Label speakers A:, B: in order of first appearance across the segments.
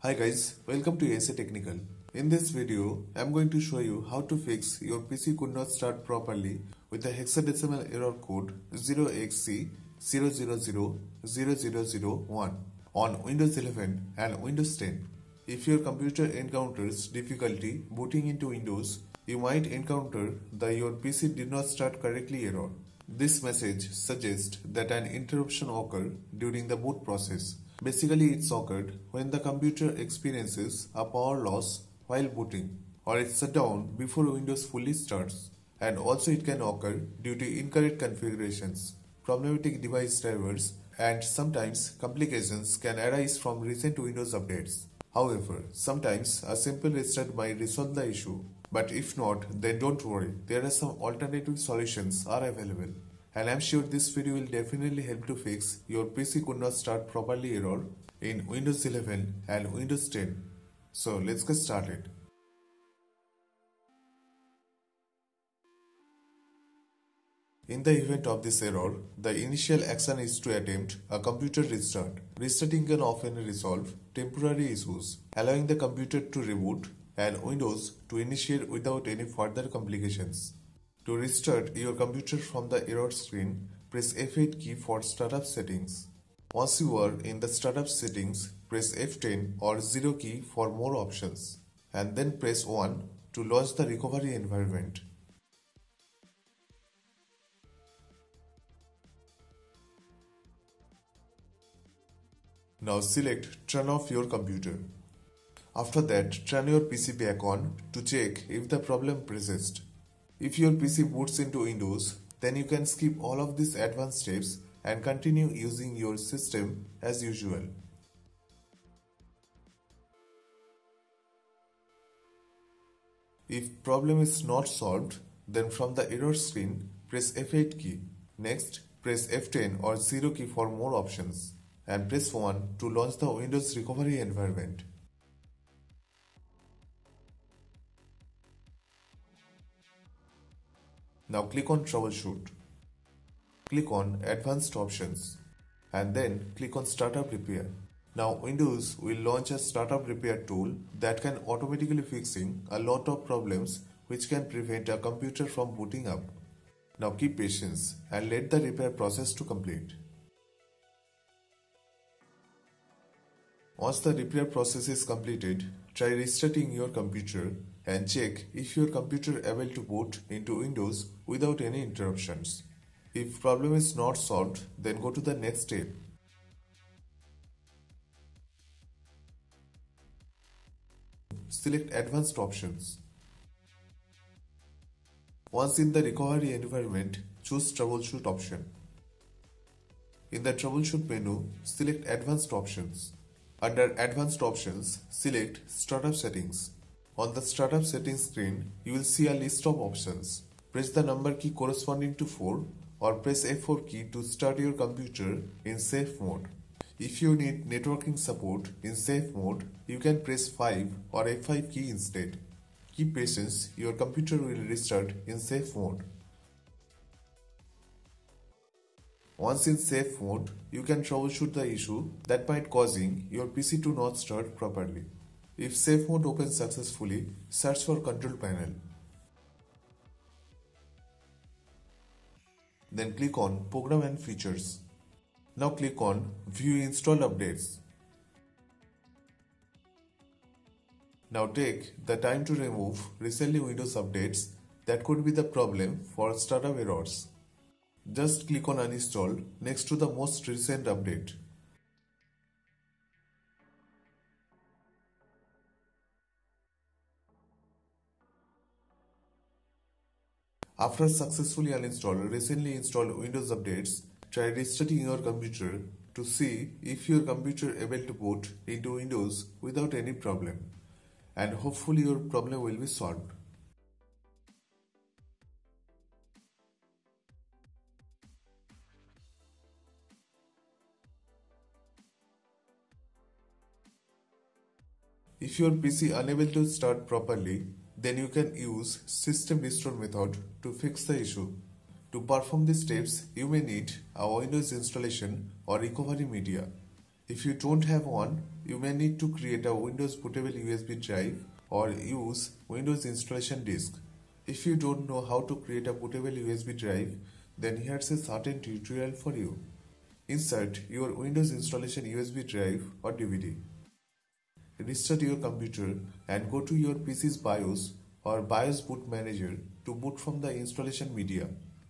A: Hi guys, welcome to SA Technical. In this video, I am going to show you how to fix your PC could not start properly with the hexadecimal error code 0xC0000001 on Windows 11 and Windows 10. If your computer encounters difficulty booting into Windows, you might encounter the your PC did not start correctly error. This message suggests that an interruption occurred during the boot process. Basically, it's occurred when the computer experiences a power loss while booting, or it's shut down before Windows fully starts. And also it can occur due to incorrect configurations, problematic device drivers, and sometimes complications can arise from recent Windows updates. However, sometimes a simple restart might resolve the issue, but if not, then don't worry, there are some alternative solutions are available. And I'm sure this video will definitely help to fix your PC could not start properly error in Windows 11 and Windows 10. So let's get started. In the event of this error, the initial action is to attempt a computer restart. Restarting can often resolve temporary issues, allowing the computer to reboot and Windows to initiate without any further complications. To restart your computer from the error screen, press F8 key for startup settings. Once you are in the startup settings, press F10 or 0 key for more options, and then press 1 to launch the recovery environment. Now select Turn off your computer. After that, turn your PC back on to check if the problem persists. If your PC boots into Windows, then you can skip all of these advanced steps and continue using your system as usual. If problem is not solved, then from the error screen, press F8 key. Next, press F10 or 0 key for more options, and press 1 to launch the Windows recovery environment. Now click on Troubleshoot. Click on Advanced Options and then click on Startup Repair. Now Windows will launch a startup repair tool that can automatically fixing a lot of problems which can prevent a computer from booting up. Now keep patience and let the repair process to complete. Once the repair process is completed, try restarting your computer and check if your computer able to boot into Windows without any interruptions. If problem is not solved, then go to the next step. Select Advanced Options. Once in the recovery environment, choose Troubleshoot option. In the Troubleshoot menu, select Advanced Options. Under Advanced Options, select Startup Settings. On the Startup Settings screen, you will see a list of options. Press the number key corresponding to 4 or press F4 key to start your computer in safe mode. If you need networking support in safe mode, you can press 5 or F5 key instead. Keep patience, your computer will restart in safe mode. Once in safe mode, you can troubleshoot the issue that might causing your PC to not start properly. If safe mode opens successfully, search for Control Panel. Then click on Program and Features. Now click on View Installed Updates. Now take the time to remove recently Windows updates that could be the problem for startup errors. Just click on Uninstall next to the most recent update. After successfully uninstall recently installed Windows updates, try restarting your computer to see if your computer able to boot into Windows without any problem, and hopefully your problem will be solved. If your PC unable to start properly, then you can use System Restore method to fix the issue. To perform these steps, you may need a Windows installation or recovery media. If you don't have one, you may need to create a Windows bootable USB drive or use Windows installation disk. If you don't know how to create a bootable USB drive, then here's a certain tutorial for you. Insert your Windows installation USB drive or DVD. Restart your computer and go to your PC's BIOS or BIOS boot manager to boot from the installation media.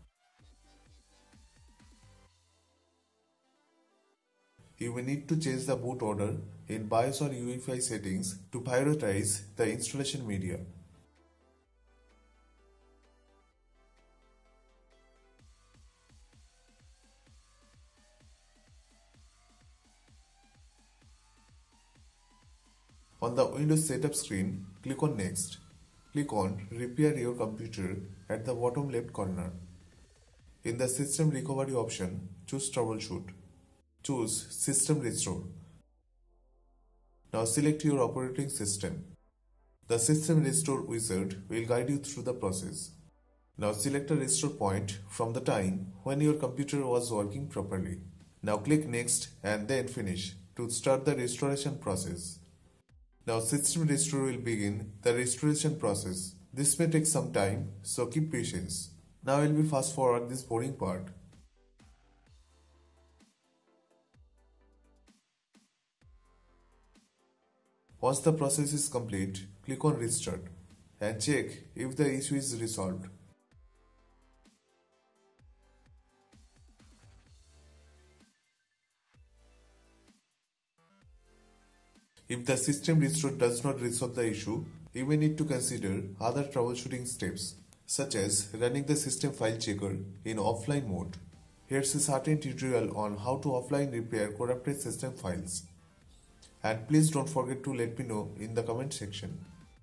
A: You will need to change the boot order in BIOS or UEFI settings to prioritize the installation media. On the Windows setup screen, click on Next. Click on Repair your computer at the bottom left corner. In the System Recovery option, choose Troubleshoot. Choose System Restore. Now select your operating system. The System Restore wizard will guide you through the process. Now select a restore point from the time when your computer was working properly. Now click Next and then Finish to start the restoration process. Now System Restore will begin the restoration process. This may take some time, so keep patience. Now I will fast forward this boring part. Once the process is complete, click on Restart and check if the issue is resolved. If the system restore does not resolve the issue, you may need to consider other troubleshooting steps, such as running the system file checker in offline mode. Here's a certain tutorial on how to offline repair corrupted system files. And please don't forget to let me know in the comment section.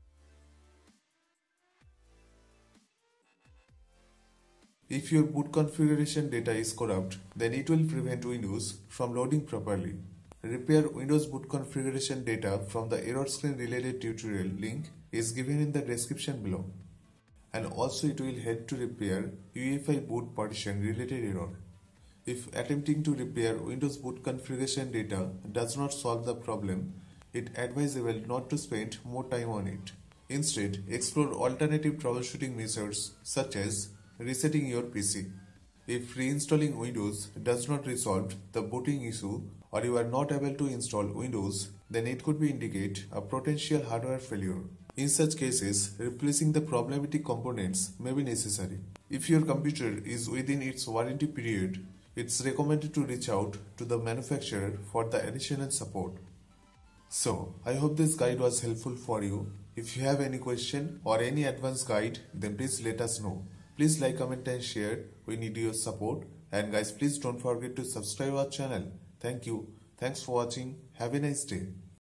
A: If your boot configuration data is corrupt, then it will prevent Windows from loading properly. Repair Windows boot configuration data from the error screen related tutorial link is given in the description below. And also it will help to repair UEFI boot partition related error. If attempting to repair Windows boot configuration data does not solve the problem, it's advisable not to spend more time on it. Instead, explore alternative troubleshooting methods such as resetting your PC. If reinstalling Windows does not resolve the booting issue or you are not able to install Windows, then it could indicate a potential hardware failure. In such cases, replacing the problematic components may be necessary. If your computer is within its warranty period, it's recommended to reach out to the manufacturer for the additional support. So, I hope this guide was helpful for you. If you have any question or any advanced guide, then please let us know. Please like, comment and share. We need your support. And guys, please don't forget to subscribe our channel. Thank you. Thanks for watching. Have a nice day.